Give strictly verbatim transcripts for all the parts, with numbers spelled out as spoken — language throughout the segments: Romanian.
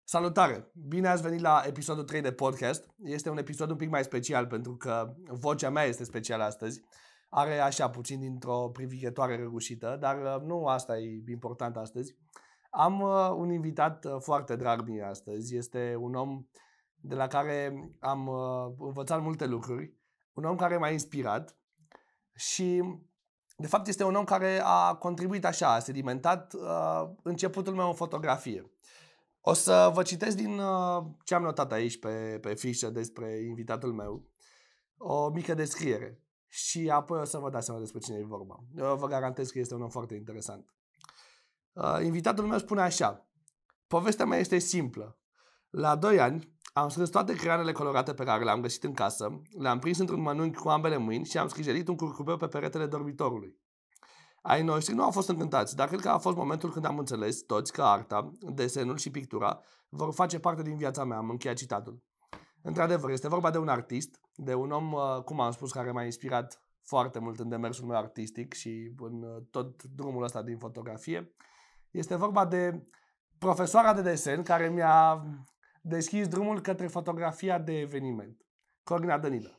Salutare! Bine ați venit la episodul trei de podcast. Este un episod un pic mai special pentru că vocea mea este specială astăzi. Are așa puțin dintr-o privighetoare răgușită, dar nu asta e important astăzi. Am un invitat foarte drag mie astăzi. Este un om de la care am învățat multe lucruri. Un om care m-a inspirat și de fapt este un om care a contribuit așa, a sedimentat uh, începutul meu în fotografie. O să vă citesc din uh, ce am notat aici pe, pe fișă despre invitatul meu, o mică descriere și apoi o să vă dați seama despre cine e vorba. Eu vă garantez că este un om foarte interesant. Uh, invitatul meu spune așa: povestea mea este simplă. La doi ani am strâns toate creioanele colorate pe care le-am găsit în casă, le-am prins într-un mănunchi cu ambele mâini și am scrijelit un curcubeu pe peretele dormitorului. Ai noștri nu au fost încântați, dar cred că a fost momentul când am înțeles toți că arta, desenul și pictura vor face parte din viața mea. Am încheiat citatul. Într-adevăr, este vorba de un artist, de un om, cum am spus, care m-a inspirat foarte mult în demersul meu artistic și în tot drumul ăsta din fotografie. Este vorba de profesoara de desen care mi-a deschis drumul către fotografia de eveniment, Corina Dănilă.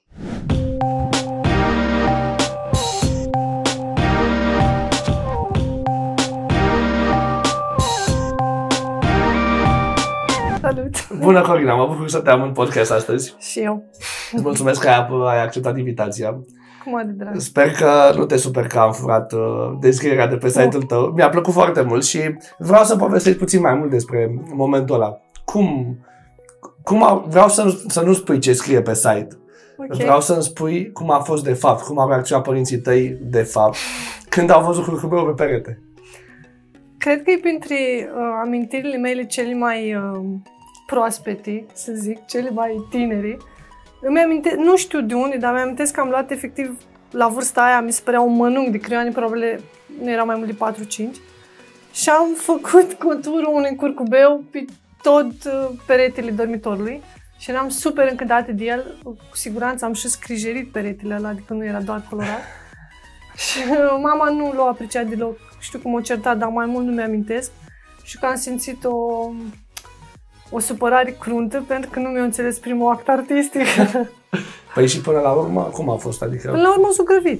Salut! Bună, Corina! Mă bucur să te am în podcast astăzi. Și eu. Îți mulțumesc că ai, ai acceptat invitația. Cu mare drag. Sper că nu te super că am furat uh, descrierea de pe site-ul tău. Mi-a plăcut foarte mult și vreau să povestesc puțin mai mult despre momentul ăla. Cum, cum a, vreau să, să nu spui ce scrie pe site. Okay. Vreau să-mi spui cum a fost de fapt, cum au reacționat părinții tăi de fapt, când au văzut curcubeul pe perete. Cred că e printre uh, amintirile mele cele mai uh, proaspete, să zic, cele mai tineri. Îmi aminte, nu știu de unde, dar mi-amintesc că am luat efectiv la vârsta aia, mi se părea un mănunchi de creioane, probabil nu era mai mult de patru cinci. Și am făcut conturul unui curcubeu pe tot uh, peretele dormitorului și eram super încântată de el. Cu siguranță am și scrijerit peretele ăla, adică nu era doar colorat. Și uh, mama nu l-a apreciat deloc. Știu cum o certat, dar mai mult nu mi-amintesc. Și că am simțit o, o supărare cruntă pentru că nu mi-a înțeles primul act artistic. Păi și până la urmă, cum a fost? Adică... Până la urmă s-a grăbit.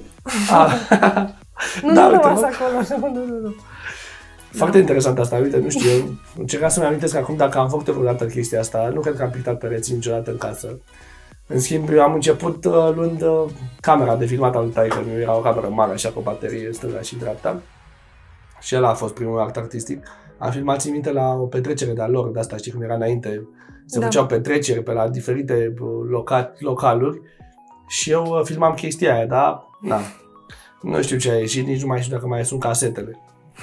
Nu, da, nu rămas acolo. Nu, nu, nu. Foarte da. Interesant asta, uite, nu știu, eu încercam să-mi amintesc acum dacă am făcut vreodată chestia asta. Nu cred că am pictat pereții niciodată în casă. În schimb, eu am început uh, luând uh, camera de filmat al lui taică-miu. Era o cameră mare, așa, cu o baterie stânga și dreapta. Și ăla a fost primul act artistic. Am filmat, țin minte, la o petrecere de-a lor, de asta, știi cum era înainte. Se da. Făceau petreceri pe la diferite loca localuri și eu filmam chestia aia, dar na, nu știu ce a ieșit, nici nu mai știu dacă mai sunt casetele.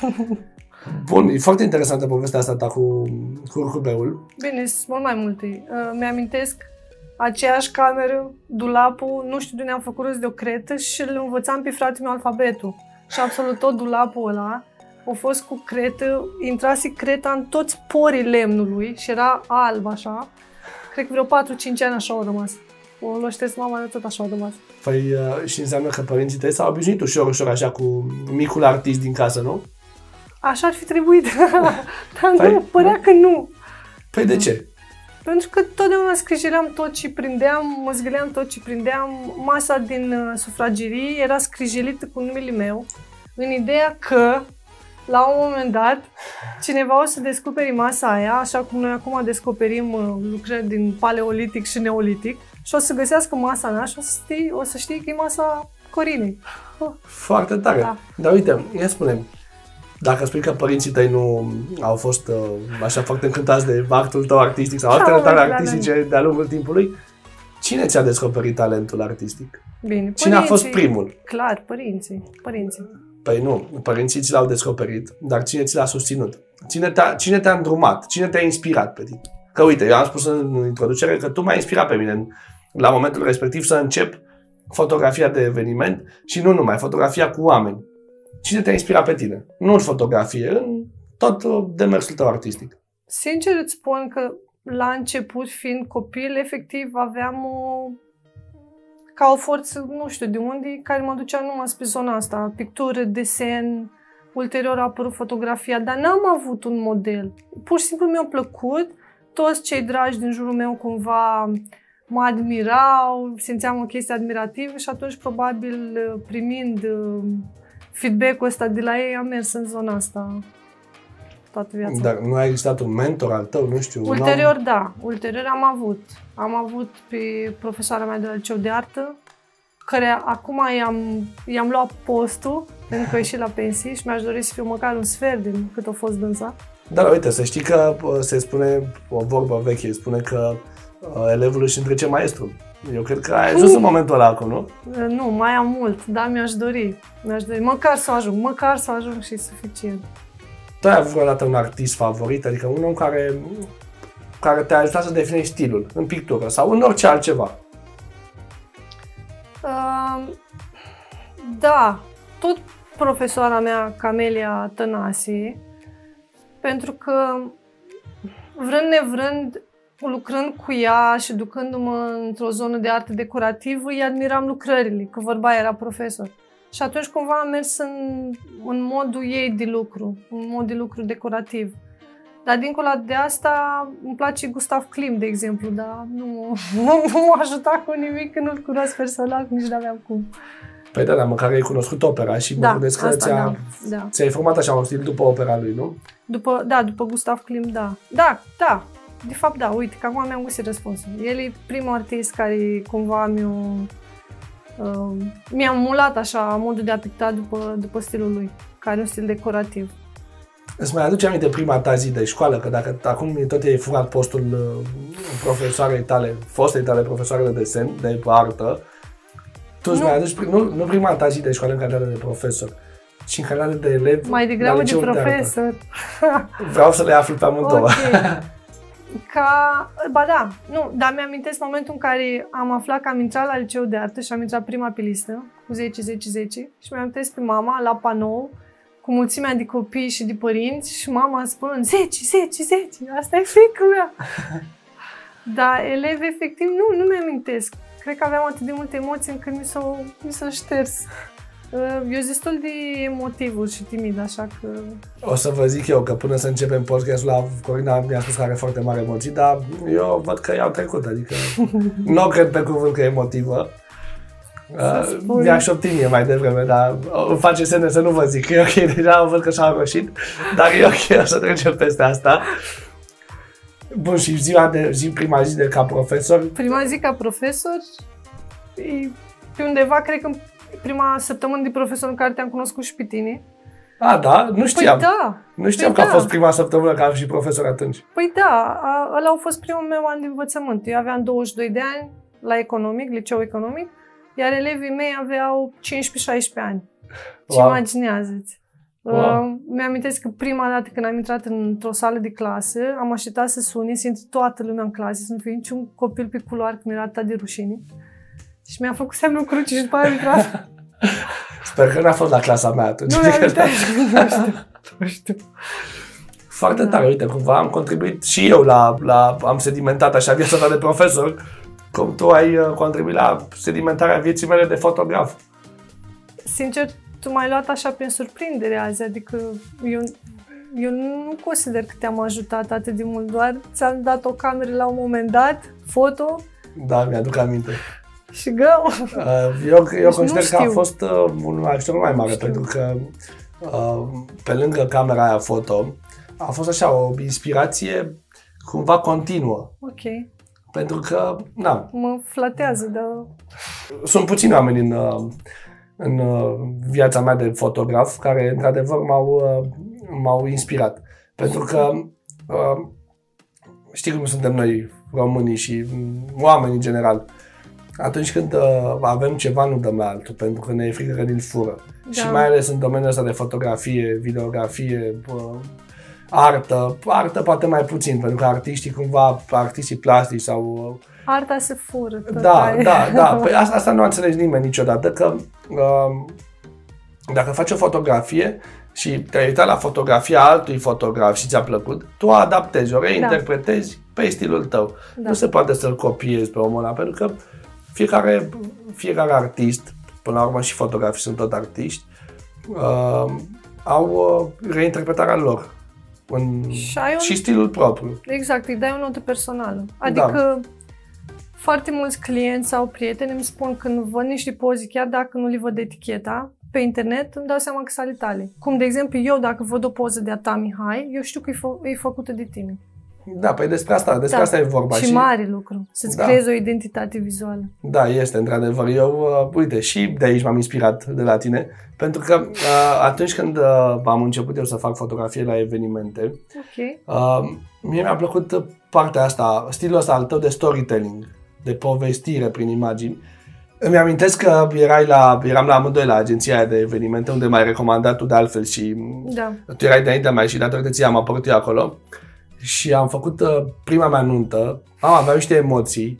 Bun, e foarte interesantă povestea asta ta cu curcubeul. Bine, sunt mult mai multe. Uh, mi-amintesc aceeași cameră, dulapul, nu știu de unde am făcut rost de o cretă și îl învățam pe fratele meu alfabetul. Și absolut tot dulapul ăla a fost cu cretă, intrase creta în toți porii lemnului și era alb așa. Cred că vreo patru cinci ani așa au rămas. O loștesc mama, de tot așa au rămas. Păi și înseamnă că părinții tăi s-au obișnuit ușor, ușor așa cu micul artist din casă, nu? Așa ar fi trebuit, dar păi, nu, părea că nu. Păi de ce? Pentru că totdeauna scrijeleam tot ce prindeam, mă zgâleam tot ce prindeam. Masa din uh, sufragerie era scrijelită cu numele meu, în ideea că, la un moment dat, cineva o să descoperi masa aia, așa cum noi acum descoperim uh, lucrări din paleolitic și neolitic, și o să găsească masa mea și o să știi, o să știi că e masa Corinei. Foarte tare. Da. Dar uite, ia spune, dacă spui că părinții tăi nu au fost uh, așa foarte încântați de actul tău artistic sau altele tale artistice de-a lungul timpului, cine ți-a descoperit talentul artistic? Bine, părinții. Cine a fost primul? Clar, părinții. părinții. Păi nu, părinții ți l-au descoperit, dar cine ți l-a susținut? Cine te-a, cine te-a îndrumat? Cine te-a inspirat pe tine? Că uite, eu am spus în introducere că tu m-ai inspirat pe mine la momentul respectiv să încep fotografia de eveniment și nu numai, fotografia cu oameni. Cine te-a inspirat pe tine? Nu în fotografie, în tot demersul tău artistic. Sincer îți spun că la început, fiind copil, efectiv aveam o... ca o forță, nu știu de unde, care mă ducea numai spre zona asta. Pictură, desen, ulterior a apărut fotografia, dar n-am avut un model. Pur și simplu mi-a plăcut, toți cei dragi din jurul meu cumva mă admirau, simțeam o chestie admirativă și atunci probabil primind feedback-ul ăsta de la ei am mers în zona asta toată viața. Dar nu a existat un mentor al tău, nu știu? Ulterior, da. Ulterior am avut. Am avut pe profesoara mea de la liceu de artă, care acum i-am, i-am luat postul, pentru că a ieșit la pensie și mi-aș dori să fiu măcar un sfert din cât a fost dânsa. Dar uite, să știi că se spune, o vorbă veche, spune că uh, elevul își întrece maestrul. Eu cred că ai ajuns în momentul ăla acum, nu? Nu, mai am mult, dar mi-aș dori. Mi-aș dori. Măcar să ajung, măcar să ajung și e suficient. Tu ai avut vreodată un artist favorit? Adică un om care, care te-a ajutat să definești stilul în pictură sau în orice altceva? Uh, da, tot profesoara mea, Camelia Tănase, pentru că vrând nevrând, lucrând cu ea și ducându-mă într-o zonă de artă decorativă, îi admiram lucrările, că vorba era profesor. Și atunci cumva am mers în, în modul ei de lucru, în mod de lucru decorativ. Dar dincolo de asta îmi place Gustav Klimt, de exemplu, dar nu, nu m-a ajutat cu nimic, că nu-l cunosc personal, nici n-aveam cum. Păi da, dar măcar ai cunoscut opera și da, mă gândesc că asta, ți-a, da, da. ți-ai format așa un stil după opera lui, nu? După, da, după Gustav Klimt, da. Da, da. De fapt, da, uite, că acum mi-am găsit răspunsul. El e primul artist care cumva mi-a uh, mi-a mulat așa modul de a picta după, după stilul lui, care e un stil decorativ. Îți mai aduce aminte prima ta zi de școală? Că dacă acum tot ai furat postul uh, profesoarei tale, fostei tale profesoare de desen, de artă, tu îți mai aduci, nu, nu prima ta zi de școală în calitate de profesor, ci în calitate de elev. Mai degrabă de profesor. De Vreau să le aflu pe amândouă. Okay. Ca, ba da, nu, dar mi-amintesc momentul în care am aflat că am intrat la liceu de artă și am intrat prima pe listă, cu zece zece zece, și mi-amintesc pe mama la panou, cu mulțimea de copii și de părinți și mama spunând zece, zece, zece, asta e fiica mea. Dar elevi, efectiv, nu, nu mi-amintesc. Cred că aveam atât de multe emoții încât mi s-au, mi s-au șters. Eu sunt destul de emotivul și timid, așa că... O să vă zic eu că până să începem podcastul la Corina mi-a spus că are foarte mare emoții, dar eu văd că i-au trecut, adică nu cred pe cuvânt că e emotivă. Uh, mi-a șoptit mie mai devreme, dar îmi face semne să nu vă zic, că e ok, deja văd că s-a roșit, dar e ok, o să trecem peste asta. Bun, și ziua de, zi, prima zi de ca profesor? Prima zi ca profesor, e pe undeva, cred că prima săptămână de profesor în care te-am cunoscut și pe tine. A, da? Nu știam. Păi da. Nu știam păi că da. a fost prima săptămână că am și profesor atunci. Păi da, a, ăla a fost primul meu an de învățământ. Eu aveam douăzeci și doi de ani la economic, liceu economic, iar elevii mei aveau cincisprezece șaisprezece ani. Ce wow. Imaginează-ți. Wow. Uh, mi-amintesc că prima dată când am intrat într-o sală de clasă, am așteptat să sune, să intre toată lumea în clasă, să nu fie niciun copil pe culoare, că mi era atât de rușine. Și mi-a făcut semnul cruci și după aia am intrat. Sper că n-a fost la clasa mea atunci. Nu mi-am nu știu. Nu știu. Foarte da. Tare, uite, cumva am contribuit și eu la, la am sedimentat așa viața ta de profesor, cum tu ai uh, contribuit la sedimentarea vieții mele de fotograf. Sincer, tu m-ai luat așa prin surprindere azi, adică eu, eu nu consider că te-am ajutat atât de mult, doar ți-am dat o cameră la un moment dat, foto. Da, mi-aduc aminte. Și go! Uh, eu eu deci consider că a fost uh, un ajutor mai mare, pentru că uh, pe lângă camera aia foto, a fost așa o inspirație cumva continuă. Ok. Pentru că, na... Mă flatează, dar... Sunt puțini oameni în, în viața mea de fotograf care, într-adevăr, m-au, m-au inspirat. Pentru că știi cum suntem noi, românii și oamenii în general. Atunci când avem ceva, nu dăm la altul, pentru că ne e frică că ne-l fură. Da. Și mai ales în domeniul ăsta de fotografie, videografie, artă, artă poate mai puțin, pentru că artiștii cumva, artiștii plastici sau... Arta se fură. Da, da, da. Păi asta, asta nu a înțeles nimeni niciodată, că um, dacă faci o fotografie și te-ai uitat la fotografia altui fotograf și ți-a plăcut, tu o adaptezi, o reinterpretezi da. Pe stilul tău. Da. Nu se poate să-l copiezi pe omul ăla, pentru că fiecare, fiecare artist, până la urmă și fotografii sunt tot artiști, uh, au uh, reinterpretarea lor. În... Și, ai un... și stilul propriu. Exact, îi dai o notă personală. Adică da. Foarte mulți clienți sau prieteni îmi spun când văd niște poze, chiar dacă nu le văd eticheta, pe internet îmi dau seama că sunt ale tale. Cum, de exemplu, eu dacă văd o poză de a ta, Mihai, eu știu că e, fă, e făcută de tine. Da, păi despre asta, despre da. asta e vorba. Și, și mare lucru, să-ți da. creezi o identitate vizuală. Da, este, într-adevăr. Eu, uh, uite, și de aici m-am inspirat de la tine, pentru că uh, atunci când uh, am început eu să fac fotografie la evenimente, okay. uh, mie mi-a plăcut partea asta, stilul ăsta al tău de storytelling, de povestire prin imagini. Îmi amintesc că erai la, eram la amândoi la agenția aia de evenimente, unde m-ai recomandat tu de altfel și da. tu erai de-ainaintea mea și datorită ție am apărut eu acolo. Și am făcut uh, prima mea nuntă, am aveam niște emoții,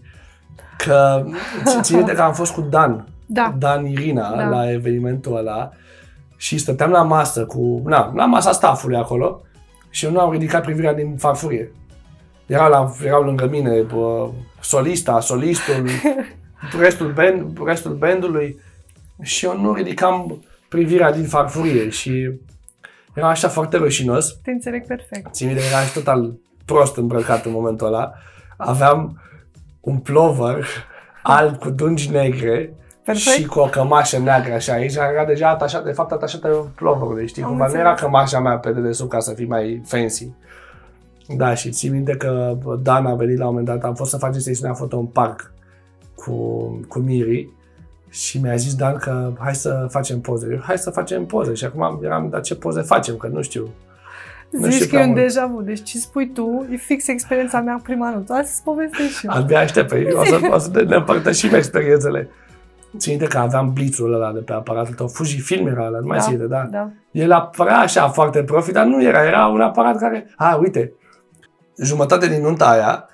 că țin minte că am fost cu Dan, da. Dan Irina, da. la evenimentul ăla și stăteam la masă cu, na, la masa staffului acolo și eu nu am ridicat privirea din farfurie. Erau, la, erau lângă mine bă, solista, solistul, restul, band, restul bandului și eu nu ridicam privirea din farfurie și era așa foarte rușinos. Te înțeleg perfect. Țin minte că eram total prost îmbrăcat în momentul ăla. Aveam un plover alb cu dungi negre perfect. Și cu o cămașă neagră așa. Aici era deja atașat, de fapt atașată ploverului, știi? Cumva nu era cămașa mea pe dedesubt ca să fii mai fancy. Da, și țin minte că Dan a venit la un moment dat, am fost să facem sesiunea foto în parc cu, cu Miri. Și mi-a zis Dan că hai să facem poze. Eu, hai să facem poze. Și acum eram, dar ce poze facem? Că nu știu. Nu Zici știu că e un deja vu. Deci ce spui tu e fix experiența mea prima notă. Hai să-ți povestesc și eu. Abia aștept. Păi, o să, o să ne împărtășim experiențele. Țin minte că aveam blitzul ăla de pe aparatul tău. Fujifilm era ăla, nu mai ține, da? da. El apărea așa foarte profi, dar nu era. Era un aparat care... A, uite, jumătate din nunta aia,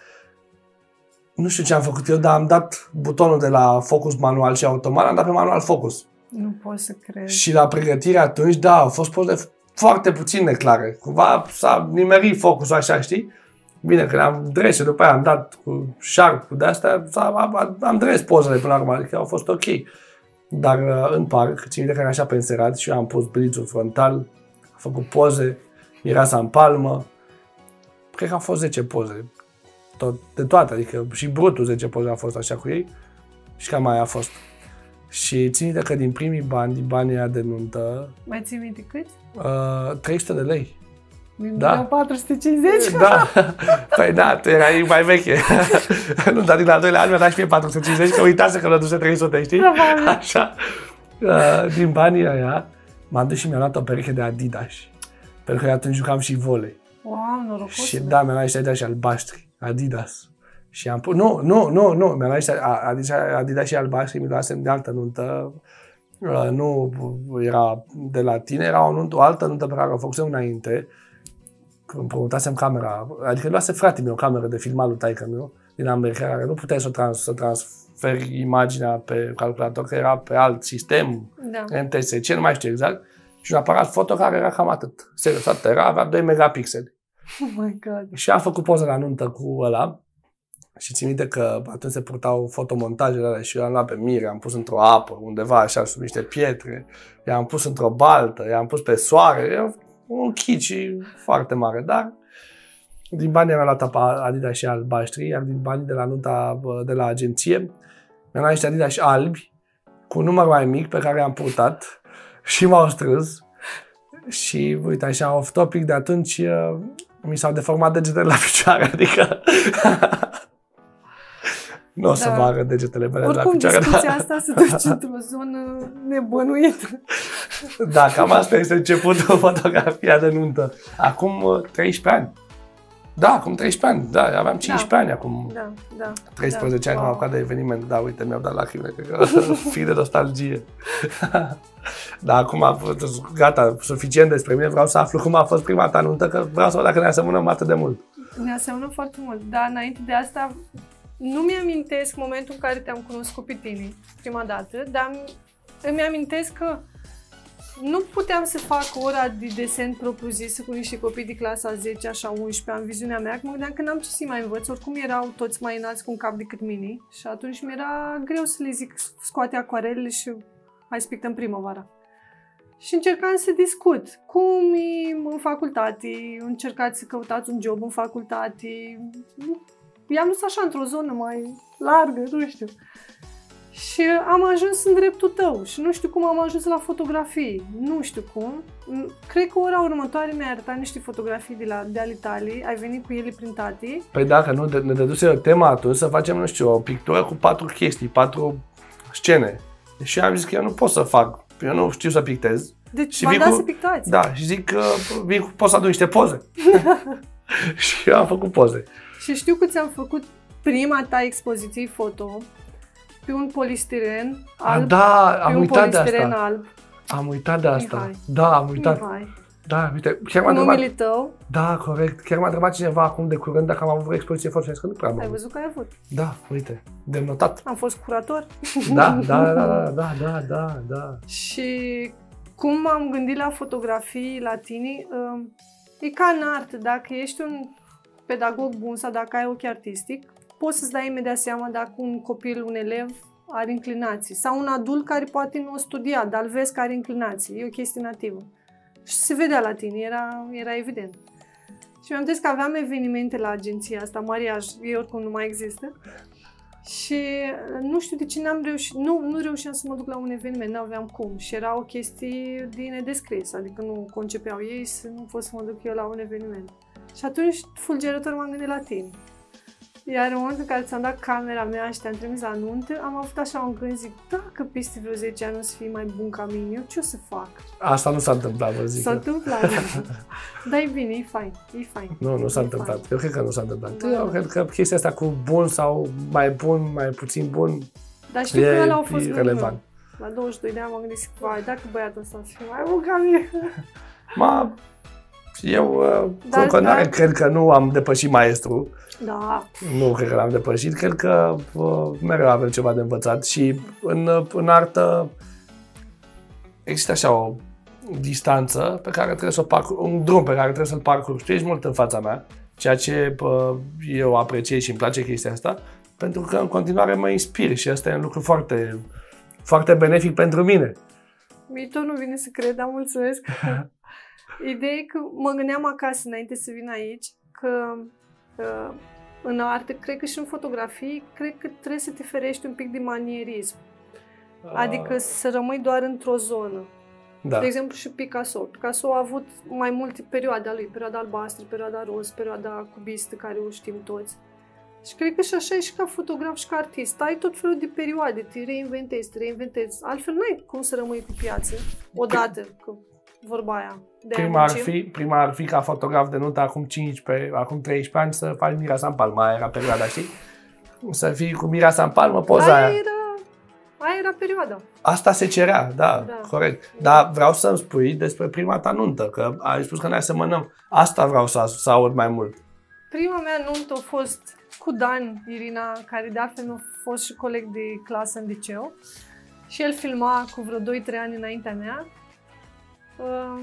nu știu ce am făcut eu, dar am dat butonul de la focus manual și automat, am dat pe manual focus. Nu pot să cred. Și la pregătire atunci, da, au fost poze foarte puțin neclare. Cumva s-a nimerit focusul așa, știi? Bine, când am dres și după aia am dat cu șarp, cu de-astea, am, am dres pozele până la urmă, adică au fost ok. Dar în parc, țin minte că era așa pe înserat și eu am pus blitzul frontal, am făcut poze, mireasa în palmă, cred că au fost zece poze. Tot, de toate, adică și brutul zece poze a fost așa cu ei și cam aia a fost. Și țin minte că din primii bani, din banii aia de nuntă... Mai ții minte cât? Uh, trei sute de lei. Din da? patru sute cincizeci? Da. Păi da, tu erai mai veche. Nu, dar din al doilea an mi-a dat și mie patru sute cincizeci, că uitase că l-a dus trei sute, știi? Așa. Uh, din banii aia m-am dus și mi-am luat o pereche de Adidas. Pentru că eu atunci jucam și volei. Wow, norocos. Și da, mi-am luat niște Adidas și albaștri. Adidas. Și am pus... Nu, nu, nu, nu. Mi-am luat niște Adidas și albaștri, mi-l luasem de altă nuntă. Uh, nu era de la tine, era o, nuntă, o altă nuntă pe care o făcusem înainte. Când împrumutasem camera, adică luase frate meu o cameră de filmat lui taică meu din America, care nu puteai să, o trans, să transferi imaginea pe calculator, că era pe alt sistem, da. N T S C, nu mai știu exact, și un aparat foto care era cam atât. Serios, atât era, avea doi megapixeli. Oh my God. Și am făcut poză la nuntă cu ăla și țin minte că atunci se purtau fotomontajele alea și eu am luat pe Mire, am pus într-o apă, undeva așa, sub niște pietre, i-am pus într-o baltă, i-am pus pe soare, eu, un chici foarte mare, dar din banii mi-am luat Adidas și albaștri, iar din banii de la nunta de la agenție mi-am luat niște Adidas albi cu un număr mai mic pe care am purtat și m-au strâns și uite așa off-topic de atunci mi s-au deformat degetele la picioare, adică nu o să da. vă arăt degetele mele la picioare. Oricum discuția asta se duce într-o zonă nebănuită. Da, cam asta este începutul fotografia de nuntă. Acum treisprezece ani. Da, acum treisprezece ani. Da, aveam cincisprezece da. ani acum. Da, da. treisprezece da. ani m-am apucat de eveniment. Da, uite, mi-au dat lacrime. Cred că fi de nostalgie. Da, acum, gata, suficient despre mine. Vreau să aflu cum a fost prima ta nuntă, că vreau să văd dacă ne asemănăm atât de mult. Ne asemănăm foarte mult, dar înainte de asta nu mi-amintesc momentul în care te-am cunoscut pe tine prima dată, dar îmi amintesc că nu puteam să fac ora de desen propriu-zisă cu niște copii de clasa zece, așa unsprezece, în viziunea mea, că mă gândeam că n-am ce să mai învăț, oricum erau toți mai înalți cu un cap decât mine și atunci mi-era greu să le zic scoate acoarelele și hai să pictăm primăvara. și încercam să discut. Cum e în facultate, încercați să căutați un job în facultate. I-am dus așa într-o zonă mai largă, nu știu. Și am ajuns în dreptul tău și nu știu cum am ajuns la fotografii. Nu știu cum. Cred că ora următoare mi-ai arătat niște fotografii de la de al Italiei, ai venit cu ele printate. Păi dacă nu, ne dăduse tema atunci să facem, nu știu, o pictură cu patru chestii, patru scene. Și am zis că eu nu pot să fac, eu nu știu să pictez. Deci v-am dat să pictați. Da, și zic că vin cu, pot să aduc niște poze. Și eu am făcut poze. Și știu că ți-am făcut prima ta expoziție foto pe un polistiren alb. A, da, am pe uitat un de asta. alb. Am uitat de asta. Mihai. Da, am uitat. Mihai. Da, uite, chiar m-a Numele întrebat. tău. Da, corect. Chiar m-a întrebat cineva acum de curând dacă am avut o expoziție foto și am zis că nu prea am Ai avut. văzut că ai avut. Da, uite, de notat. Am fost curator. Da, da, da, da, da, da, da, da. Și cum m-am gândit la fotografii la tine, e ca în artă. Dacă ești un pedagog bun sau dacă ai ochi artistic, poți să-ți dai imediat seama dacă un copil, un elev are inclinații. Sau un adult care poate nu a studiat, dar îl vezi că are inclinații. E o chestie nativă. Și se vedea la tine, era, era evident. Și mi-am zis că aveam evenimente la agenția asta, mariaj, ei oricum nu mai există. Și nu știu de ce n-am reușit, nu, nu reușeam să mă duc la un eveniment, nu aveam cum. Și era o chestie de nedescris, adică nu concepeau ei să nu pot să mă duc eu la un eveniment. Și atunci, fulgerător, m-am gândit la tine. Iar în momentul în care ți-am dat camera mea și te-am trimis la nuntă, am avut așa un gând, zic, dacă peste vreo zece ani o să fii mai bun ca mine, eu ce o să fac? Asta nu s-a întâmplat, vă zic. S-a întâmplat. Dar e bine, e fain, e fain. Nu, nu s-a E întâmplat. fain. Eu cred că nu s-a întâmplat. Da. Eu cred că chestia asta cu bun sau mai bun, mai puțin bun, Dar știu e că ăla a fost gândul relevant. meu. La douăzeci și doi de ani m-am gândit, vai, dacă băiatul ăsta să fie mai bun ca mine. Ma, eu uh, Dar- în continuare dar- cred că nu am depășit maestru. Da, Nu cred că l-am depășit. Cred că uh, mereu avem ceva de învățat și în, în artă există așa o distanță pe care trebuie să o parcurg, un drum pe care trebuie să-l parcurg. Tu ești mult în fața mea, ceea ce uh, eu apreciez și îmi place chestia asta, pentru că în continuare mă inspir și asta e un lucru foarte, foarte benefic pentru mine. mie tot nu vine să cred, dar mulțumesc. Ideea e că mă gândeam acasă înainte să vin aici, că uh, în artă, cred că și în fotografii, cred că trebuie să te ferești un pic de manierism. Adică să rămâi doar într-o zonă. Da. De exemplu și Picasso. Picasso a avut mai multe perioade a lui, perioada albastră, perioada roz, perioada cubistă, care o știm toți. Și cred că și așa e și ca fotograf și ca artist. Ai tot felul de perioade, te reinventezi, te reinventezi. Altfel n-ai cum să rămâi pe piață odată, că vorba aia. De Prima ar, fi, prima ar fi ca fotograf de nuntă acum cincisprezece, acum treisprezece ani să faci Mireasa în palmă. Aia era perioada, știi? Să fii cu Mireasa în palmă, poza aia. aia. Era, aia era perioada. Asta se cerea, da, Da. corect. Dar vreau să-mi spui despre prima ta nuntă, că ai spus că ne asemănăm. Asta vreau să, să aud mai mult. Prima mea nuntă a fost cu Dan Irina, care de altfel a fost și coleg de clasă în liceu. Și el filma cu vreo doi trei ani înaintea mea. Uh,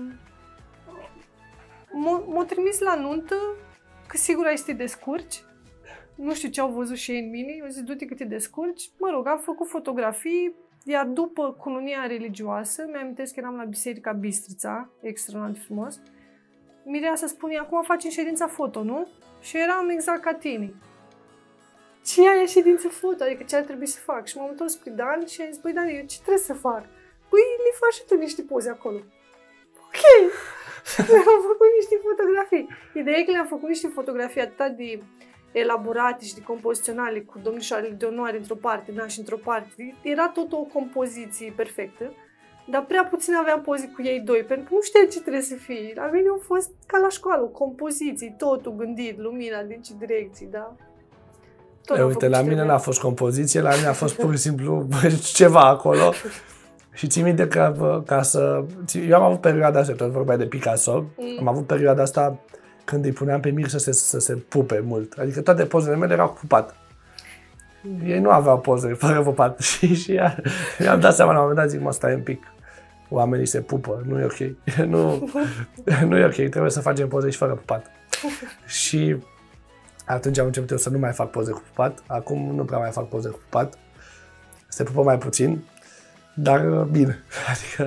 m-a, m-a trimis la nuntă, că sigur ai să te descurci. Nu știu ce au văzut și ei în mine, eu zic, du-te că te descurci. Mă rog, am făcut fotografii, iar după cununia religioasă, mi-amintesc că eram la Biserica Bistrița, extraordinar de frumos, Mireasa spune, acum facem ședința foto, nu? Și eram exact ca tine. Ce e aia ședință foto? Adică ce ar trebui să fac? Și m-am întors spre Dan și am zis, băi Dan, eu ce trebuie să fac? Păi le faci și tu niște poze acolo. Ok! Le-am făcut niște fotografii. Ideea e că le-am făcut niște fotografii atât de elaborate și de compoziționale, cu domnișoarele de onoare într-o parte, da, și într-o parte. Era tot o compoziție perfectă, dar prea puțin aveam poze cu ei doi, pentru că nu știa ce trebuie să fie. La mine au fost ca la școală, compoziții, totul gândit, lumina, din ce direcții, da? E, uite, la mine n-a fost compoziție, la mine a fost pur și simplu ceva acolo. Și ții minte că ca să... Eu am avut perioada asta, tot vorbeai de Picasso, mm. am avut perioada asta când îi puneam pe mir să se, să se pupe mult. Adică toate pozele mele erau cu pupat. Ei nu aveau poze fără pupat. Și, și mi-am dat seama la un moment dat, zic, mă, stai un pic. Oamenii se pupă, nu e ok. nu, nu e ok, trebuie să facem poze și fără pupat. Și atunci am început eu să nu mai fac poze cu pupat. Acum nu prea mai fac poze cu pupat. Se pupă mai puțin, dar bine. Adică...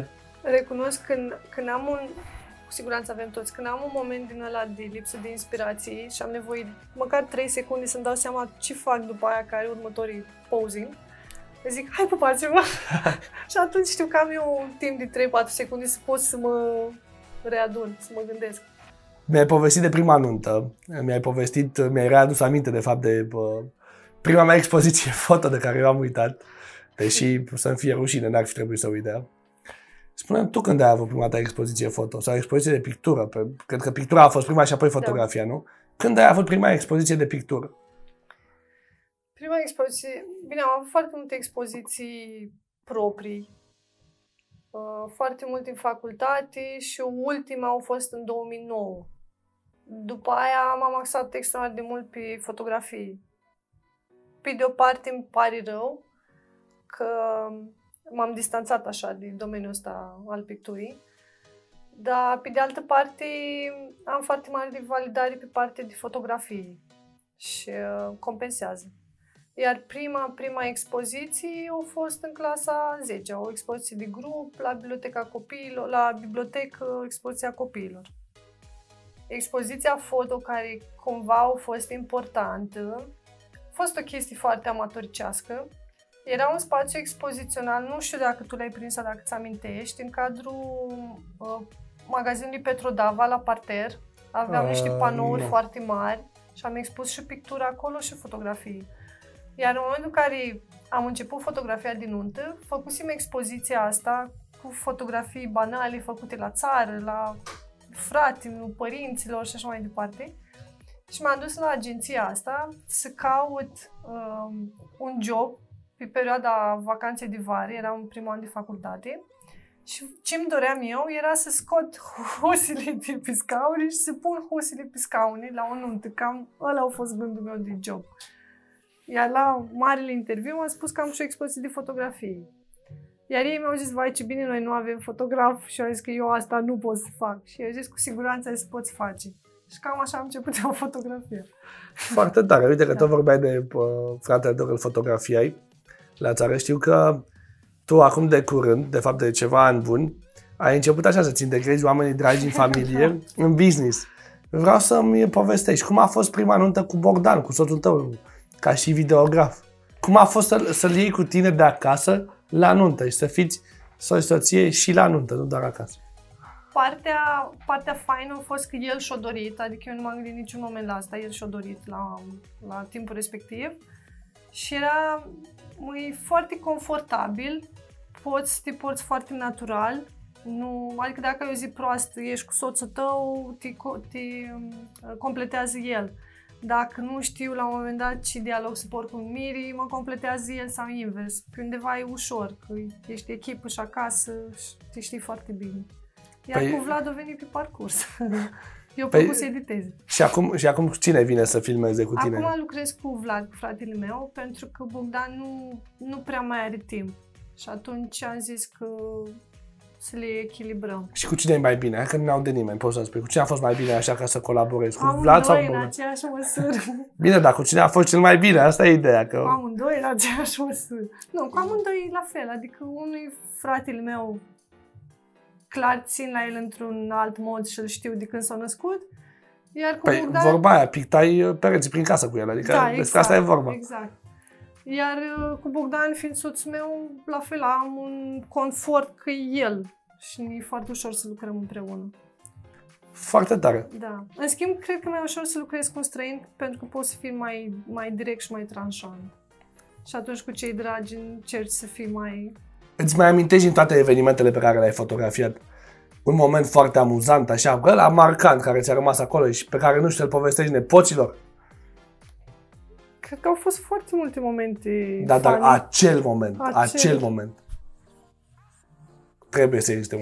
recunosc când, când am un, cu siguranță avem toți, când am un moment din ăla de lipsă de inspirație și am nevoie măcar trei secunde să-mi dau seama ce fac după aia care are următorii posing, îi zic, hai pupați-mă! Și atunci știu că am eu un timp de trei patru secunde să pot să mă readun, să mă gândesc. Mi-ai povestit de prima nuntă, mi-ai povestit, mi-ai readus aminte de fapt de uh, prima mea expoziție foto de care eu am uitat, deși să-mi fie rușine, n-ar fi trebuit să uit de ea. Spune-mi tu când ai avut prima ta expoziție foto sau expoziție de pictură, pe, cred că pictura a fost prima și apoi fotografia, da. Nu? Când ai avut prima expoziție de pictură? Prima expoziție, bine, am avut foarte multe expoziții proprii, uh, foarte mult în facultate și ultima au fost în două mii nouă. După aia m-am axat extraordinar de mult pe fotografii. Pe de o parte îmi pare rău că m-am distanțat așa de domeniul ăsta al picturii, dar pe de altă parte am foarte mare de validare pe partea de fotografie și uh, compensează. Iar prima, prima expoziție a fost în clasa zecea, o expoziție de grup la biblioteca copiilor, la bibliotecă, expoziția copiilor. Expoziția foto care cumva a fost importantă, a fost o chestie foarte amatoricească. Era un spațiu expozițional, nu știu dacă tu l-ai prins sau dacă ți amintești, în cadrul uh, magazinului Petrodava la parter. Aveam uh, niște panouri no. foarte mari și am expus și pictura acolo și fotografii. Iar în momentul în care am început fotografia din nuntă, făcusem expoziția asta cu fotografii banale făcute la țară, la frații, părinților și așa mai departe. Și m-am dus la agenția asta să caut um, un job pe perioada vacanței de vară, eram în primul an de facultate. Și ce-mi doream eu era să scot hosile de pe scaune și să pun hosile pe scaune la o nuntă. Cam ăla a fost gândul meu de job. Iar la marele interviu am spus că am și o expoziție de fotografii. Iar ei mi-au zis, vai ce bine, noi nu avem fotograf și au zis că eu asta nu pot să fac. Și eu au zis, cu siguranță să poți face. Și cam așa am început eu fotografia. Foarte tare. Uite că da. Tot vorbeai de uh, fratele tău, îl fotografiai la țară. Știu că tu acum de curând, de fapt de ceva ani buni, ai început așa să-ți integrezi oamenii dragi din familie în business. Vreau să-mi povestești cum a fost prima nuntă cu Bogdan, cu soțul tău, ca și videograf. Cum a fost să, să-l iei cu tine de acasă la nuntă și să fiți soț-soție și la nuntă, nu doar acasă. Partea, partea faină a fost că el și-a dorit, adică eu nu m-am gândit niciun moment la asta, el și-a dorit la, la timpul respectiv. Și era e foarte confortabil, poți să te porți foarte natural, nu, adică dacă ai o zi proastă, ești cu soțul tău, te, te completează el. Dacă nu știu la un moment dat ce dialog să port cu Miri, mă completează el sau invers. Pe undeva e ușor, că ești echipă și acasă și te știi foarte bine. Iar păi... cu Vlad a venit pe parcurs. Eu păi... pot să editeze. Și acum, și acum cine vine să filmeze cu tine? Acum lucrez cu Vlad, cu fratele meu, pentru că Bogdan nu, nu prea mai are timp. Și atunci am zis că să le echilibrăm. Și cu cine e mai bine? Hai că nu ne-au de nimeni, poți să-mi spui. Cu cine a fost mai bine așa ca să colaborezi? Cu amândoi Vlad sau Bogdan? În aceeași măsură. Bine, dar cu cine a fost cel mai bine? Asta e ideea. Că... Cu amândoi în aceeași măsură. Nu, cu amândoi e la fel. Adică unul fratele meu, clar țin la el într-un alt mod și îl știu de când s-a născut. Iar cu păi, Bogdan... vorba aia, pictai pereții prin casă cu el. Adică da, despre exact, asta e vorba. Exact. Iar cu Bogdan, fiind soțul meu, la fel am un confort că e el. Și e foarte ușor să lucrăm împreună. Foarte tare. Da. În schimb, cred că mai ușor să lucrezi cu un străin pentru că poți să fii mai, mai direct și mai tranșant. Și atunci cu cei dragi încerci să fii mai... Îți mai amintești din toate evenimentele pe care le-ai fotografiat un moment foarte amuzant, așa, ăla marcant, care ți-a rămas acolo și pe care nu știu să-l povestești nepoților? Cred că au fost foarte multe momente. Da, funny. dar acel moment, acel, acel moment. Trebuie să existe un...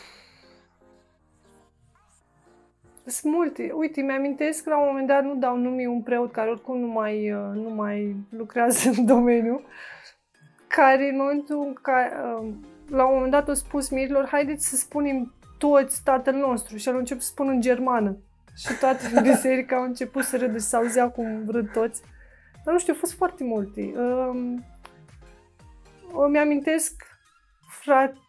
Sunt multe. Uite, mi-amintesc că la un moment dat, nu dau nume, un preot care oricum nu mai, nu mai lucrează în domeniu, care în momentul în care, la un moment dat a spus mirilor, haideți să spunem toți Tatăl nostru, și el a început să spună în germană. Și toată biserica au început să râdă și s-auzea cum râd toți. Dar nu știu, au fost foarte multe. Um, îmi amintesc frat,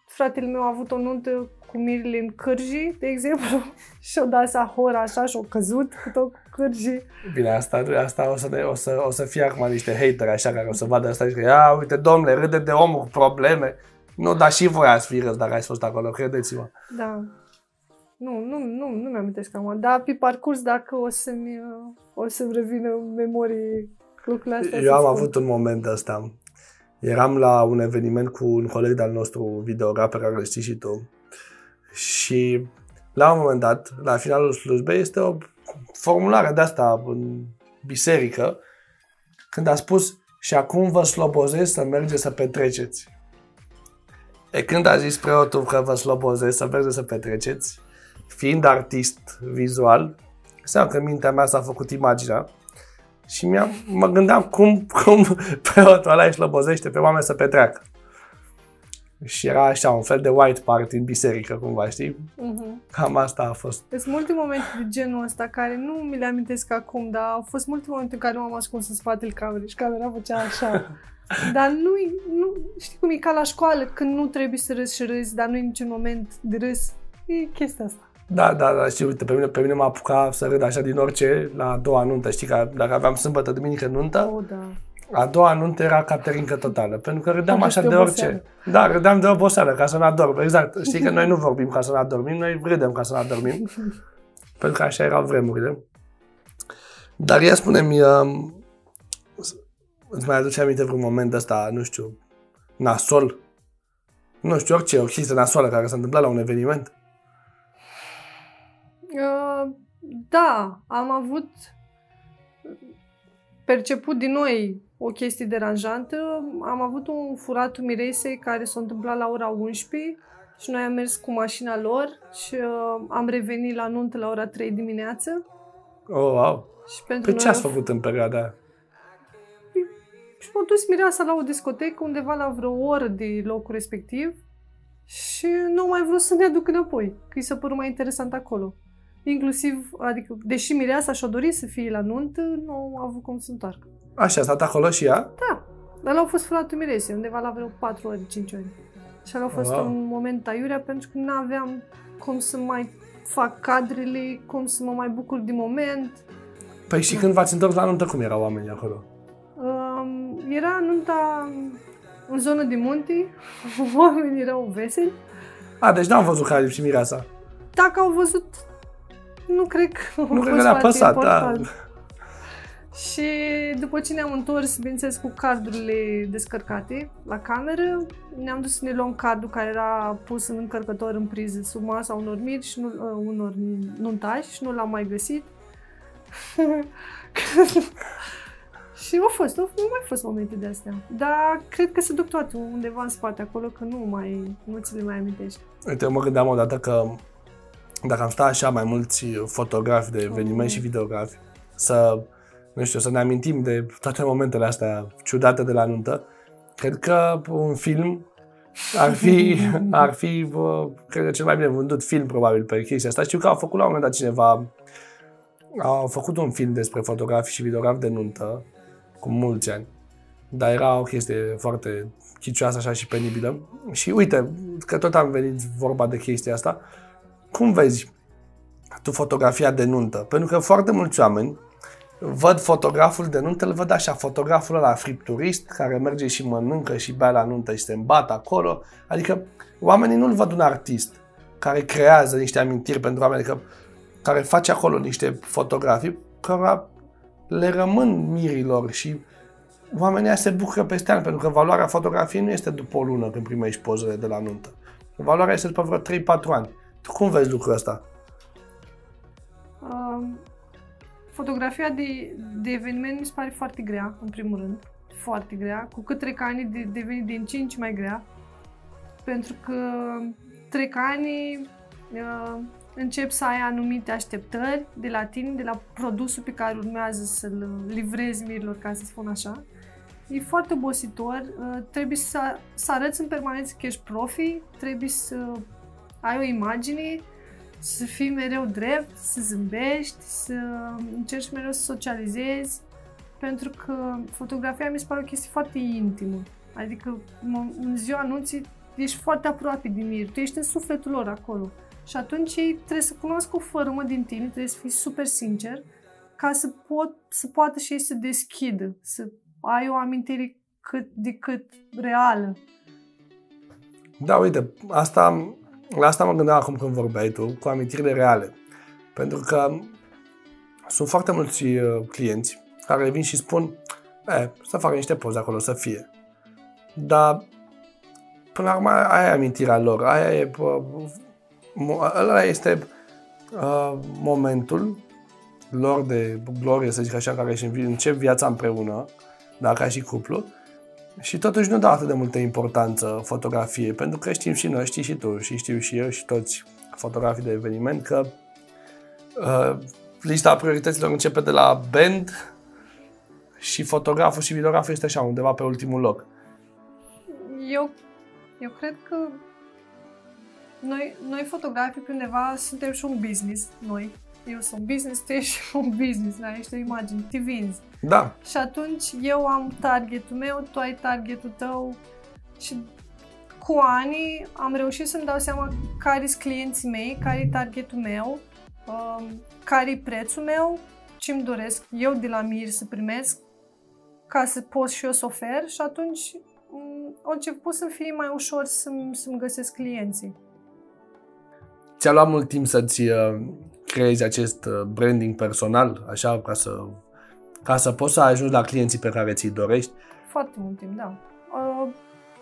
fratele meu a avut o nuntă cu mirile în cârji, de exemplu, și-o dat sahora așa și-o căzut cu tot cârji. Bine, asta, asta o, să ne, o, să, o să fie acum niște hateri așa care o să vadă asta și că, ia, uite, domnule, râde de omul cu probleme. Nu, dar și voi ați fi râs dacă ați fost acolo, credeți-mă. Da. Nu, nu, nu, nu mi-amintesc acum, dar pe parcurs, dacă o să-mi, o să-mi revină în memorie lucrurile astea. Eu am avut un moment ăsta. Eram la un eveniment cu un coleg de-al nostru, videograf, pe care îl știi și tu. Și la un moment dat, la finalul slujbei, este o formulare de asta în biserică, când a spus: și acum vă slobozesc să mergeți să petreceți. E când a zis preotul că vă slobozesc să mergeți să petreceți, fiind artist vizual, înseamnă că în mintea mea s-a făcut imaginea și mă gândeam cum, cum preotul ăla își slăbozește pe oameni să petreacă. Și era așa, un fel de white party în biserică, cumva, știi? Uh-huh. Cam asta a fost. Sunt multe momente de genul ăsta care nu mi le amintesc acum, dar au fost multe momente în care m-am ascuns în spatele camerei și camera făcea așa. Dar nu, nu, știi cum e ca la școală, când nu trebuie să râzi și râzi, dar nu e niciun moment de râs. E chestia asta. Da, da, da, știi, uite, pe mine, pe mine m-a apucat să râd așa din orice la a doua nuntă. Știi că dacă aveam sâmbătă, duminică, nuntă, oh, da. A doua nuntă era caterincă totală, pentru că râdeam așa de orice. Da, râdeam de oboseală, ca să ne adorm. Exact. Știi că noi nu vorbim ca să ne adormim, noi râdem ca să ne adormim. Pentru că așa erau vremurile. Dar ea spune-mi, uh, îți mai aduce aminte vreun moment ăsta, nu știu, nasol? Nu știu, orice, o chestie nasoală care s-a întâmplat la un eveniment? Uh, da, am avut perceput din noi o chestie deranjantă. Am avut un furatul miresei care s-a întâmplat la ora unsprezece și noi am mers cu mașina lor și uh, am revenit la nuntă la ora trei dimineață. Oh, wow! Și pentru păi ce ați făcut în perioada aia? Și m-a dus mireasa la o discotecă undeva la vreo oră de locul respectiv și nu mai vrut să ne aduc înapoi, că i s-a părut mai interesant acolo. Inclusiv, adică, deși mireasa și-a dorit să fie la nuntă, nu a avut cum să întoarcă. Așa, a stat acolo și ea? Da, dar l-au fost furatul miresei, undeva la vreo patru ori, cinci ori. Și a fost wow. un moment aiurea, pentru că nu aveam cum să mai fac cadrele, cum să mă mai bucur din moment. Păi și da. Când v-ați întors la nuntă, cum erau oamenii acolo? Um, era nunta în zonă de munte, oamenii erau veseli. A, deci n-am văzut care și mireasa. Dacă au văzut, nu cred că Nu cred că le-a păsat, da. Și după ce ne-am întors, bineînțeles, cu cardurile descărcate la cameră, ne-am dus să ne luăm cardul care era pus în încărcător în priză sub masa unor miri și nu, uh, unor nuntași și nu l-am mai găsit. Și au fost, au mai fost momente de astea. Dar cred că se duc toate undeva în spate acolo, că nu mai, nu ți le mai amintești. Uite, eu mă gândeam odată că dacă am stat așa mai mulți fotografi de eveniment oh. și videografi, să, nu știu, să ne amintim de toate momentele astea ciudate de la nuntă, cred că un film ar fi, ar fi bă, cred că cel mai bine vândut film probabil pe chestia asta. Știu că au făcut la un moment dat cineva, au făcut un film despre fotografi și videografi de nuntă, cu mulți ani, dar era o chestie foarte chicioasă așa și penibilă. Și uite, că tot am venit vorba de chestia asta, cum vezi tu fotografia de nuntă? Pentru că foarte mulți oameni văd fotograful de nuntă, îl văd așa, fotograful ăla fripturist, care merge și mănâncă și bea la nuntă și se îmbată acolo. Adică oamenii nu-l văd un artist care creează niște amintiri pentru oameni, adică care face acolo niște fotografii care le rămân mirilor și oamenii se bucură peste ani, pentru că valoarea fotografiei nu este după o lună când primești pozele de la nuntă. Valoarea este după vreo trei patru ani. Tu cum vezi lucrul ăsta? Uh, fotografia de, de eveniment mi se pare foarte grea, în primul rând. Foarte grea. Cu cât trec ani, de, devine din ce în ce mai grea. Pentru că trec ani, uh, încep să ai anumite așteptări de la tine, de la produsul pe care urmează să-l livrezi mirilor, ca să spun așa. E foarte obositor, uh, trebuie să, să arăți în permanență că ești profi, trebuie să ai o imagine, să fii mereu drept, să zâmbești, să încerci mereu să socializezi, pentru că fotografia mi se pare o chestie foarte intimă. Adică în ziua anunții ești foarte aproape de mir, tu ești în sufletul lor acolo. Și atunci ei trebuie să cunoască o fărâmă din tine, trebuie să fii super sincer, ca să, pot, să poată și ei să deschidă, să ai o amintire cât de cât reală. Da, uite, asta, la asta mă gândeam acum când vorbeai tu, cu amintirile reale. Pentru că sunt foarte mulți uh, clienți care vin și spun e, să facă niște poze acolo, să fie. Dar, până la urmă, aia e amintirea lor, aia e, uh, ăla este uh, momentul lor de glorie, să zic așa, care își încep viața împreună, da, ca și cuplu, și totuși nu dau atât de multă importanță fotografiei, pentru că știm și noi, știi și tu, și știu și eu și toți fotografii de eveniment, că uh, lista priorităților începe de la band și fotograful și videograful este așa, undeva pe ultimul loc. Eu, eu cred că noi, noi fotografii pe undeva suntem și un business, noi. Eu sunt business, tu ești un business, da? Ești o imagine, te vinzi. Da. Și atunci eu am targetul meu, tu ai targetul tău și cu ani am reușit să-mi dau seama care sunt clienții mei, care e targetul meu, um, care e prețul meu, ce-mi doresc eu de la Mir să primesc ca să pot și eu să ofer și atunci um, a început să fie mai ușor să-mi, să-mi găsesc clienții. Ți-a luat mult timp să-ți uh, creezi acest uh, branding personal, așa, ca să, ca să poți să ajungi la clienții pe care ți-i dorești? Foarte mult timp, da. Uh,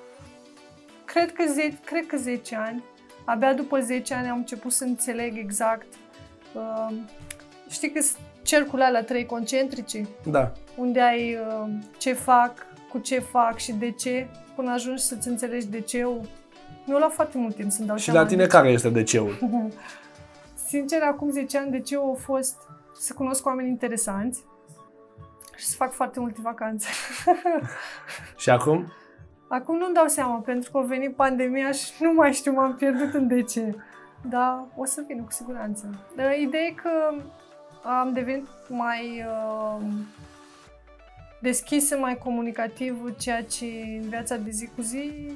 cred, că ze- cred că zece ani. Abia după zece ani am început să înțeleg exact. Uh, știi că cercul alea trei concentrice? Da. Unde ai uh, ce fac, cu ce fac și de ce, până ajungi să-ți înțelegi de ce-ul. Mi-a luat foarte mult timp să-mi dau și seama. Și la tine de care este de ce-ul? Sincer, acum zece ani de ce-ul a fost să cunosc oameni interesanți și să fac foarte multe vacanțe. Și acum? Acum nu-mi dau seama, pentru că a venit pandemia și nu mai știu, m-am pierdut în de ce. Dar o să vină cu siguranță. Ideea e că am devenit mai uh, deschisă, mai comunicativă, ceea ce în viața de zi cu zi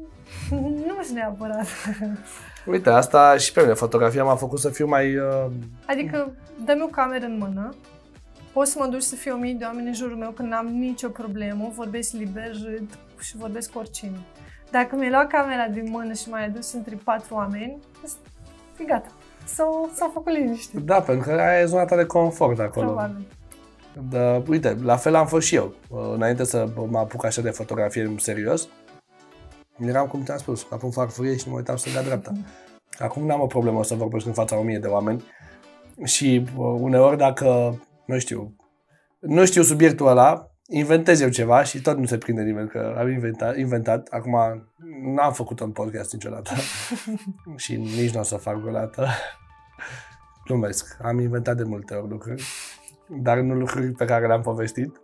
nu sunt neapărat. Uite, asta și pe mine, fotografia m-a făcut să fiu mai... Uh... Adică, dă-mi o cameră în mână, poți să mă duci să fie o mie de oameni în jurul meu când n-am nicio problemă, vorbesc liber, râd și vorbesc cu oricine. Dacă mi-ai luat camera din mână și m-ai adus între patru oameni, e gata. S-au, s-au făcut liniște. Da, pentru că aia e zona ta de confort acolo. Probabil. Da, uite, la fel am fost și eu. Înainte să mă apuc așa de fotografie serios, eram, cum te-am spus, acum fac furie și nu mă uitam stânga-dreapta. Acum n-am o problemă să vorbesc în fața o mie de oameni și uneori dacă, nu știu, nu știu subiectul ăla, inventez eu ceva și tot nu se prinde nimeni că am inventat. inventat. Acum n-am făcut un podcast niciodată și nici nu o să fac vreodată. Glumesc, am inventat de multe ori lucruri, dar nu lucruri pe care le-am povestit.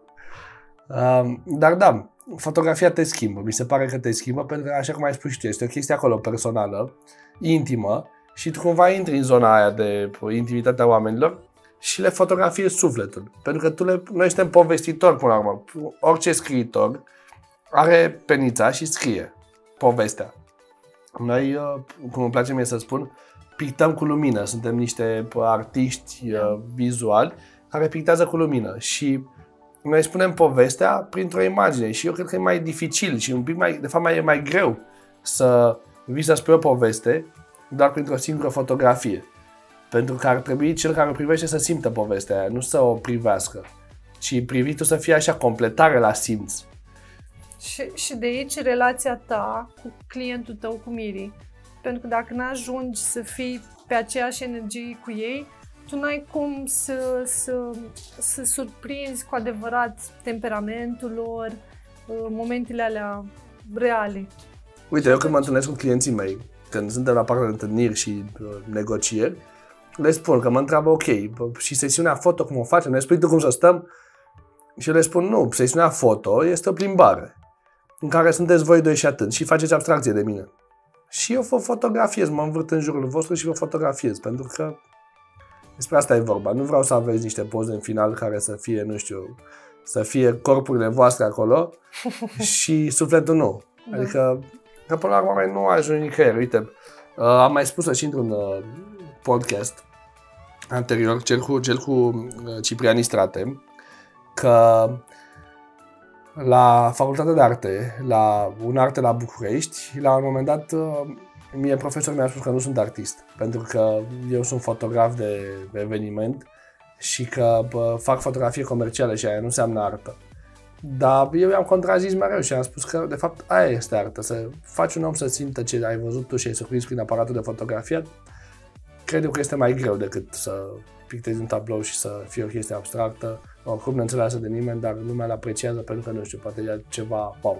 Um, dar da, fotografia te schimbă, mi se pare că te schimbă pentru că, așa cum ai spus și tu, este o chestie acolo personală, intimă și tu cumva intri în zona aia de intimitatea oamenilor și le fotografiezi sufletul. Pentru că tu le, noi suntem povestitori până la urmă. Orice scriitor are penița și scrie povestea. Noi, cum îmi place mie să spun, pictăm cu lumină. Suntem niște artiști vizuali care pictează cu lumină și noi spunem povestea printr-o imagine și eu cred că e mai dificil și un pic mai, de fapt mai, e mai greu să vii să spui o poveste doar printr-o singură fotografie. Pentru că ar trebui cel care o privește să simtă povestea aia, nu să o privească, ci privitul să fie așa, completare la simț. Și, și de aici relația ta cu clientul tău, cu Miri. Pentru că dacă n-ajungi să fii pe aceeași energie cu ei, tu n-ai cum să, să, să surprinzi cu adevărat temperamentul lor, momentele alea reale. Uite, eu când mă întâlnesc cu clienții mei, când suntem la partea de întâlniri și negocieri, le spun că mă întreabă, ok, și sesiunea foto cum o facem? Ne spui tu cum să stăm? Și eu le spun, nu, sesiunea foto este o plimbare în care sunteți voi doi și atât și faceți abstracție de mine. Și eu vă fotografiez, mă învârt în jurul vostru și vă fotografiez, pentru că despre asta e vorba. Nu vreau să aveți niște poze în final care să fie, nu știu, să fie corpurile voastre acolo și sufletul nu. Adică Că până la urmă nu ajungi nicăieri. Uite, uh, am mai spus-o și într-un uh, podcast anterior, cel cu, cel cu uh, Ciprian Istrate, că la Facultatea de Arte, la un arte la București, la un moment dat, uh, mie profesorul mi-a spus că nu sunt artist, pentru că eu sunt fotograf de eveniment și că bă, fac fotografie comercială și aia nu înseamnă artă. Dar eu i-am contrazis mereu și am spus că, de fapt, aia este artă. Să faci un om să simtă ce ai văzut tu și ai surprins prin aparatul de fotografiat, cred eu că este mai greu decât să pictezi un tablou și să fie o chestie abstractă, oricum neînțeleasă de nimeni, dar lumea îl apreciază pentru că, nu știu, poate e ceva wow.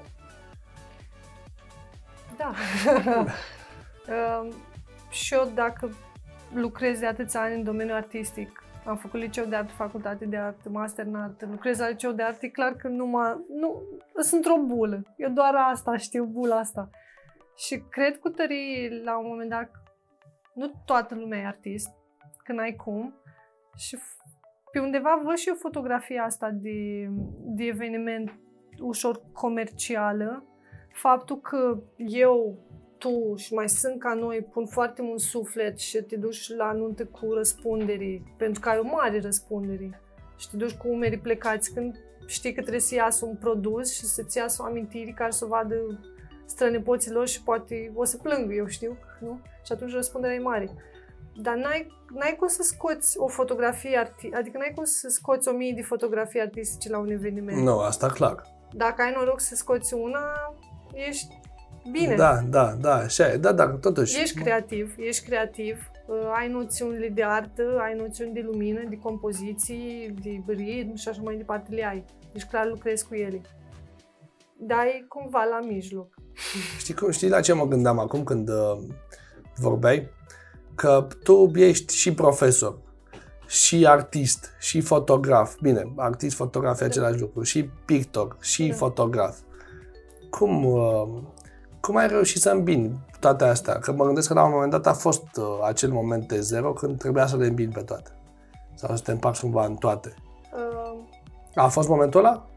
Da. uh, și eu, dacă lucrez de atâția ani în domeniul artistic, am făcut liceu de artă, facultate de artă, master în artă, lucrez la liceu de artă, e clar că nu mă... Nu, sunt într-o bulă. Eu doar asta știu, bula asta. Și cred cu tărie, la un moment dat, nu toată lumea e artist, că n-ai cum. Și pe undeva văd și eu fotografia asta de, de eveniment ușor comercială. Faptul că eu, tu și mai sunt ca noi, pun foarte mult suflet și te duci la nuntă cu răspundere, pentru că ai o mare răspundere și te duci cu umerii plecați când știi că trebuie să iasă un produs și să-ți iasă o amintire care să o vadă strănepoților și poate o să plângă, eu știu, nu? Și atunci răspunderea e mare. Dar n-ai, n-ai cum să scoți o fotografie artistică, adică n-ai cum să scoți o mie de fotografii artistice la un eveniment. Nu, asta clar. Dacă ai noroc să scoți una, ești bine. Da, da, da, așa e, da, dar totuși... Ești creativ, ești creativ, ai noțiunile de artă, ai noțiuni de lumină, de compoziții, de ritm și așa mai departe le ai. Deci clar lucrezi cu ele. Dar e cumva la mijloc. Știi, cum, știi la ce mă gândeam acum când uh, vorbeai? Că tu ești și profesor, și artist, și fotograf. Bine, artist, fotograf e da. Același lucru. Și pictor, și da. Fotograf. Cum... Uh, Cum ai reușit să îmbini toate astea? Că mă gândesc că la un moment dat a fost uh, acel moment de zero când trebuia să le îmbini pe toate. Sau să te împaci cumva în toate. Uh, a fost momentul ăla?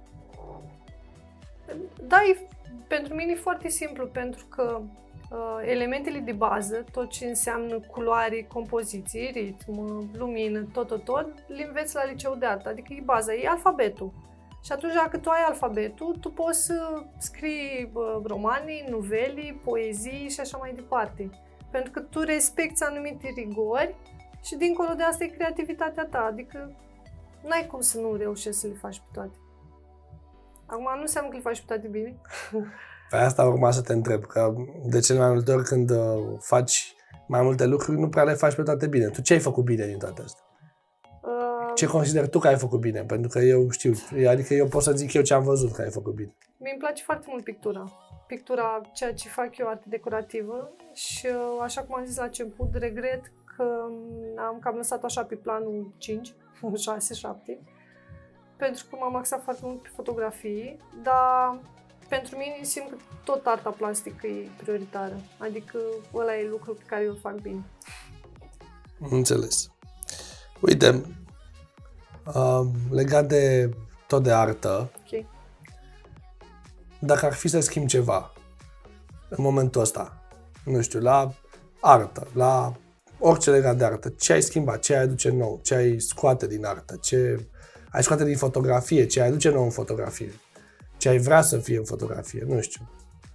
Da, e, pentru mine e foarte simplu, pentru că uh, elementele de bază, tot ce înseamnă culoare, compoziție, ritm, lumină, tot, tot, tot, le înveți la liceu de artă. Adică e baza, e alfabetul. Și atunci, dacă tu ai alfabetul, tu poți să scrii romane, novele, poezii și așa mai departe. Pentru că tu respecti anumite rigori și dincolo de asta e creativitatea ta. Adică n-ai cum să nu reușești să le faci pe toate. Acum nu înseamnă că le faci pe toate bine. Pe asta urma să te întreb, că de cele mai multe ori când faci mai multe lucruri, nu prea le faci pe toate bine. Tu ce ai făcut bine din toate astea? Ce consideri tu că ai făcut bine? Pentru că eu știu, adică eu pot să zic eu ce am văzut că ai făcut bine. Mie îmi place foarte mult pictura. Pictura, ceea ce fac eu, arte decorativă și așa cum am zis la început, regret că am cam lăsat așa pe planul cinci, șase, șapte, pentru că m-am axat foarte mult pe fotografii, dar pentru mine simt că tot arta plastică e prioritară. Adică ăla e lucru pe care eu îl fac bine. Înțeles. Uite, Uh, legat de tot de artă, okay. Dacă ar fi să schimbi ceva în momentul ăsta, nu știu, la artă, la orice legat de artă, ce ai schimbat, ce ai aduce nou, ce ai scoate din artă, ce ai scoate din fotografie, ce ai aduce nou în fotografie, ce ai vrea să fie în fotografie, nu știu.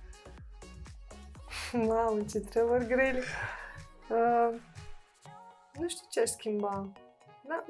Mamă, ce treburi grele. Uh, nu știu ce aș schimba. Da.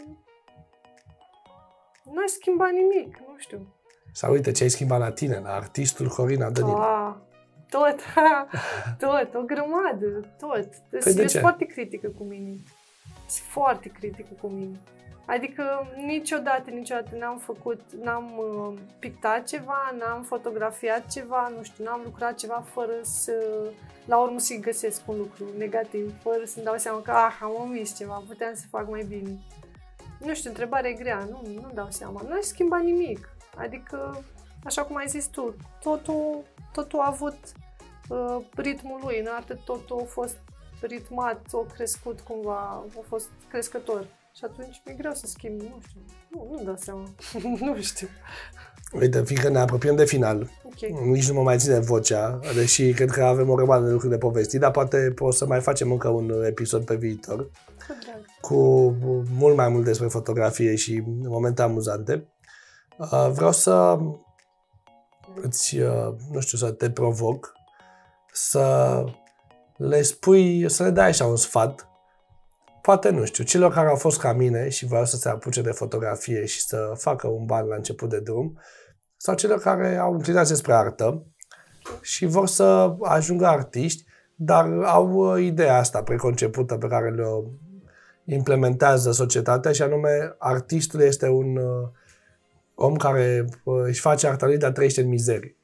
Nu aș schimba nimic, nu știu. Sau uite, ce ai schimbat la tine, la artistul Corina Dănilă? Ah, tot, tot, o grămadă, tot. Păi sunt foarte critică cu mine. Sunt foarte critică cu mine. Adică niciodată, niciodată n-am făcut, n-am uh, pictat ceva, n-am fotografiat ceva, nu știu, n-am lucrat ceva fără să, la urmă să-i găsesc un lucru negativ, fără să-mi dau seama că, ah, am omis ceva, puteam să fac mai bine. Nu știu, întrebarea e grea, nu, nu dau seama. Nu aș schimba nimic. Adică, așa cum ai zis tu, totul, totul a avut uh, ritmul lui în artă, totul a fost ritmat, a crescut cumva, a fost crescător. Și atunci mi-e greu să schimb, nu știu, nu, nu dau seama, nu știu. Uite, fiindcă ne apropiem de final, okay. Nici nu mă mai ține vocea, deși cred că avem o grămadă de lucruri de povestit, dar poate o să mai facem încă un episod pe viitor cu mult mai mult despre fotografie și momente amuzante. Vreau să îți, nu știu, să te provoc să le spui, să le dai așa un sfat, poate, nu știu, celor care au fost ca mine și vreau să se apuce de fotografie și să facă un ban la început de drum, sau celor care au inclinație spre artă și vor să ajungă artiști, dar au ideea asta preconcepută pe care le-o implementează societatea, și anume, artistul este un uh, om care uh, își face arta lui, dar trăiește în mizerie.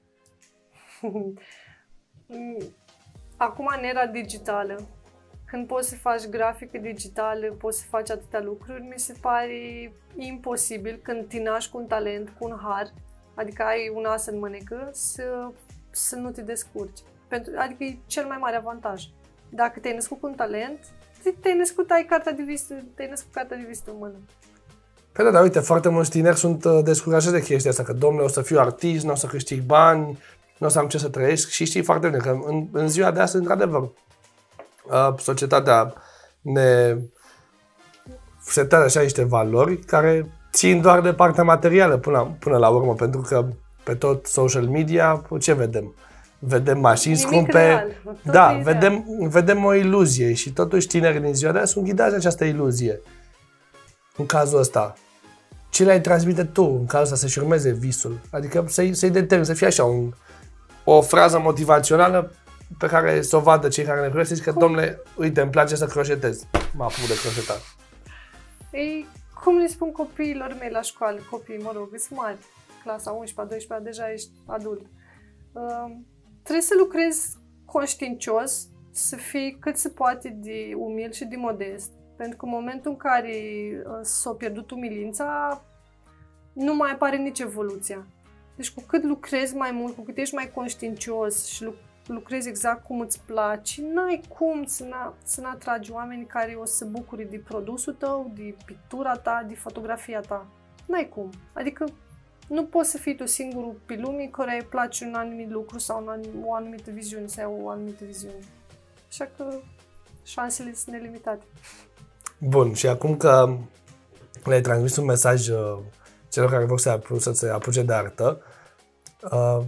Acum, în era digitală, când poți să faci grafică digitală, poți să faci atâtea lucruri, mi se pare imposibil când te naști cu un talent, cu un har, adică ai un as în mânecă, să, să nu te descurci. Pentru, adică e cel mai mare avantaj. Dacă te-ai născut cu un talent, te-ai născut, ai cartea de vizită, te-ai născut cartea de vizită în mână. Păi da, dar uite, foarte mulți tineri sunt descurajați de chestia asta, că domnule, o să fiu artist, nu o să câștig bani, nu o să am ce să trăiesc, și știi foarte bine că în, în ziua de astăzi, într-adevăr, societatea ne setează așa niște valori care țin doar de partea materială până, până la urmă, pentru că pe tot social media, ce vedem? Vedem mașini scumpe, da, vedem, vedem o iluzie și totuși tinerii din ziua de azi sunt ghidați de această iluzie. În cazul ăsta, ce le-ai transmite tu în cazul ăsta să-și urmeze visul? Adică să-i, să-i determini, să fie așa un, o frază motivațională pe care să o vadă cei care ne privesc, să zic că, domnule, uite, îmi place să croșetez. Mă apuc de croșetat. Ei, cum le spun copiilor mei la școală, copiii, mă rog, sunt mari, clasa a unsprezecea, a doisprezecea, deja ești adult. Uh, trebuie să lucrezi conștiincios, să fii cât se poate de umil și de modest. Pentru că în momentul în care uh, s-a pierdut umilința, nu mai apare nici evoluția. Deci cu cât lucrezi mai mult, cu cât ești mai conștiincios și lucrezi lucrezi exact cum îți place, n-ai cum să, să n-atragi oameni care o să se bucure de produsul tău, de pictura ta, de fotografia ta. N-ai cum. Adică nu poți să fii tu singurul pe lume care îi place un anumit lucru sau un, o anumită viziune sau o anumită viziune. Așa că șansele sunt nelimitate. Bun, și acum că le-ai transmis un mesaj uh, celor care vor să, apu- să se apuce de artă, uh,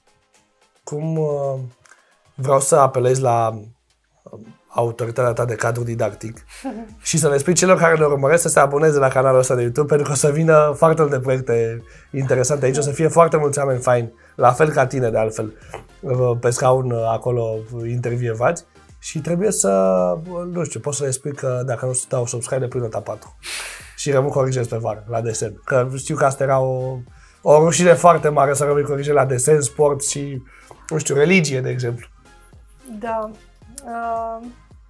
cum uh, vreau să apelez la autoritatea ta de cadru didactic și să le spui celor care ne urmăresc să se aboneze la canalul ăsta de YouTube, pentru că o să vină foarte multe proiecte interesante aici, o să fie foarte mulți oameni faini, la fel ca tine de altfel, pe scaun acolo intervievați, și trebuie să, nu știu, poți să le spui că dacă nu dau subscribe, le pui nota patru și rămân corigez pe vară, la desen, că știu că asta era o, o rușine foarte mare să rămâi corigez la desen, sport și, nu știu, religie, de exemplu. Da. Uh...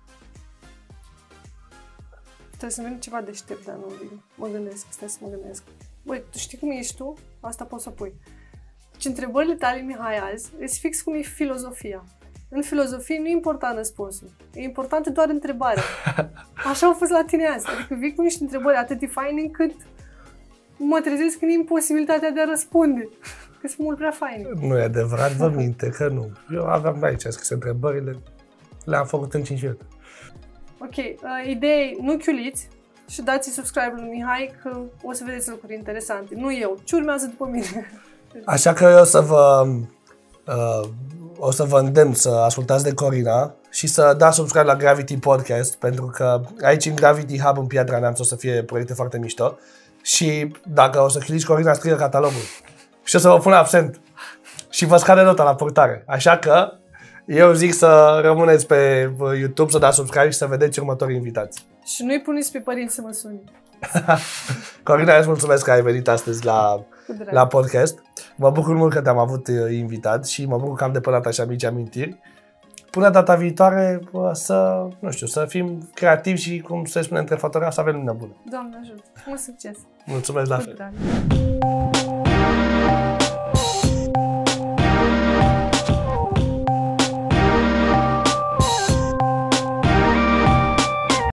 Trebuie să vină ceva deștept, dar nu vine. Mă gândesc, stai să mă gândesc. Băi, tu știi cum ești tu? Asta poți să pui. Deci întrebările tale, Mihai, azi, îți fix cum e filozofia. În filozofie nu e important răspunsul. E importantă doar întrebarea. Așa a fost la tine azi. Adică vii cu niște întrebări atât de faine încât mă trezesc în imposibilitatea de a răspunde. Că sunt mult prea faine. Nu e adevărat, vă minte că nu. Eu aveam aici scris întrebările, le-am făcut în cinci minute. Ok, uh, ideea e, nu chiuliți și dați subscribe lui Mihai, că o să vedeți lucruri interesante. Nu eu, ci urmează după mine. Așa că eu o să vă, uh, o să vă îndemn să ascultați de Corina și să dați subscribe la Gravity Podcast, pentru că aici în Gravity Hub în Piatra Neamț o să fie proiecte foarte mișto. Și dacă o să clici Corina, scrie catalogul. Și o să vă pun absent. Și vă scade nota la portare. Așa că eu zic să rămâneți pe YouTube, să dați subscribe și să vedeți următorii invitați. Și nu-i puneți pe părinți să mă suni. Corina, îți mulțumesc că ai venit astăzi la, la podcast. Mă bucur mult că te-am avut invitat și mă bucur că am depănat așa mici amintiri. Până data viitoare să, nu știu, să fim creativi și, cum se spune între fotografi, să avem lumină bună. Doamne ajută! Mult succes! Mulțumesc la fel!